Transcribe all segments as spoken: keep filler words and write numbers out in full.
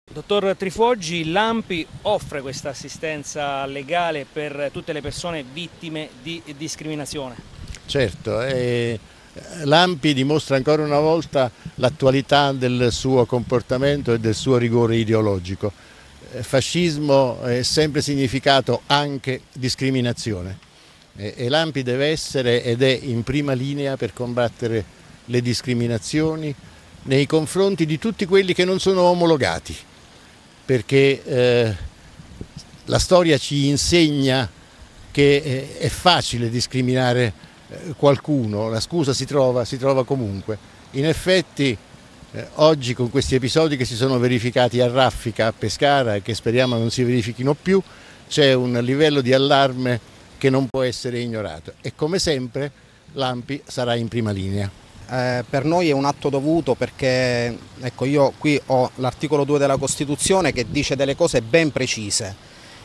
Dottor Trifoggi, l'ANPI offre questa assistenza legale per tutte le persone vittime di discriminazione? Certo, eh, l'ANPI dimostra ancora una volta l'attualità del suo comportamento e del suo rigore ideologico. Eh, fascismo è sempre significato anche discriminazione eh, e l'ANPI deve essere ed è in prima linea per combattere le discriminazioni nei confronti di tutti quelli che non sono omologati, perché eh, la storia ci insegna che eh, è facile discriminare eh, qualcuno, la scusa si trova, si trova comunque. In effetti eh, oggi con questi episodi che si sono verificati a Raffica, a Pescara e che speriamo non si verifichino più, c'è un livello di allarme che non può essere ignorato e come sempre l'ANPI sarà in prima linea. Eh, per noi è un atto dovuto perché ecco, io qui ho l'articolo due della Costituzione che dice delle cose ben precise.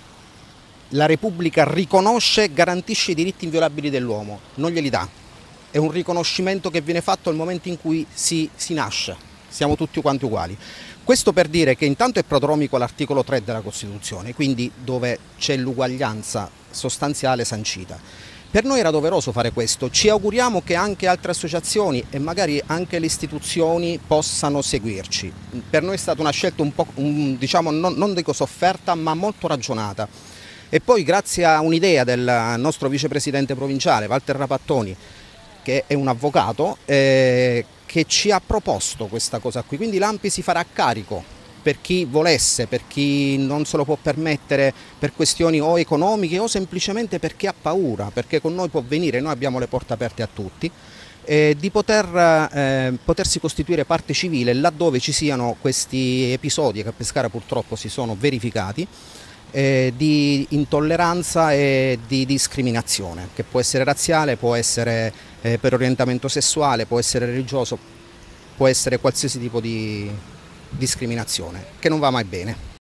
La Repubblica riconosce e garantisce i diritti inviolabili dell'uomo, non glieli dà. È un riconoscimento che viene fatto al momento in cui si, si nasce, siamo tutti quanti uguali. Questo per dire che intanto è prodromico all'articolo tre della Costituzione, quindi dove c'è l'uguaglianza sostanziale sancita. Per noi era doveroso fare questo, ci auguriamo che anche altre associazioni e magari anche le istituzioni possano seguirci. Per noi è stata una scelta un po', un, diciamo, non, non dico sofferta, ma molto ragionata. E poi grazie a un'idea del nostro vicepresidente provinciale, Walter Rapattoni, che è un avvocato, eh, che ci ha proposto questa cosa qui. Quindi l'ANPI si farà carico per chi volesse, per chi non se lo può permettere per questioni o economiche o semplicemente perché ha paura, perché con noi può venire, noi abbiamo le porte aperte a tutti, eh, di poter, eh, potersi costituire parte civile laddove ci siano questi episodi che a Pescara purtroppo si sono verificati, eh, di intolleranza e di discriminazione, che può essere razziale, può essere eh, per orientamento sessuale, può essere religioso, può essere qualsiasi tipo di discriminazione, che non va mai bene.